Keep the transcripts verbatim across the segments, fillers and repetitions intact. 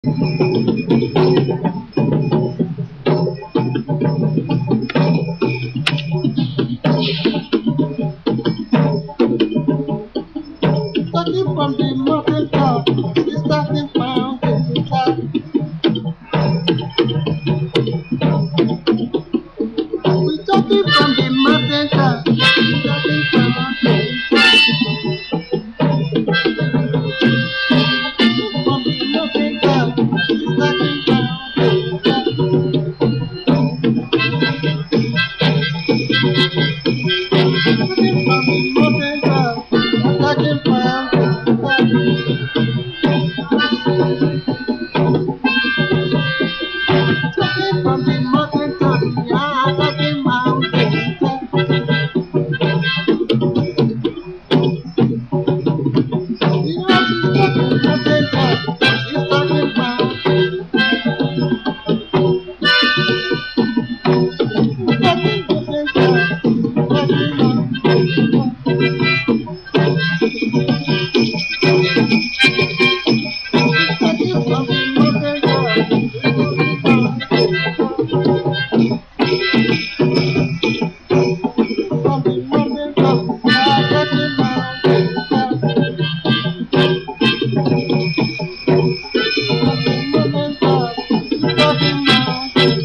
Starting from the mountain top, she's starting mountain top. We starting from the mountain top, she's starting from mountain top. From the mountain top, she's starting from mountain top. Starting from the mountain top, starting from mountain top. Starting from the mountain top, yeah, starting mountain top. Yeah, she's starting mountain top, she's starting mountain top. Starting mountain top, starting mountain top. Starting from the mountain top, from the mountain top, yeah, starting mountain top. From the mountain top, starting mountain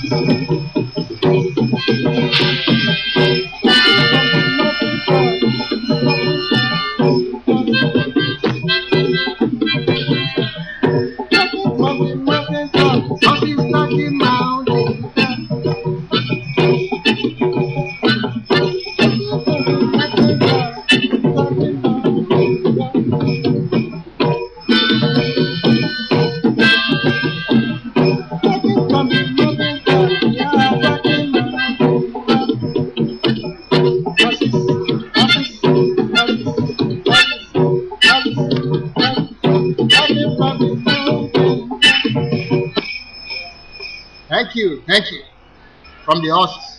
from the mountain top, now she's starting mountain from the mountain top, yeah, starting mountain horses, horses, horses, horses, horses, starting from the mountain. Thank you, thank you. From the horses.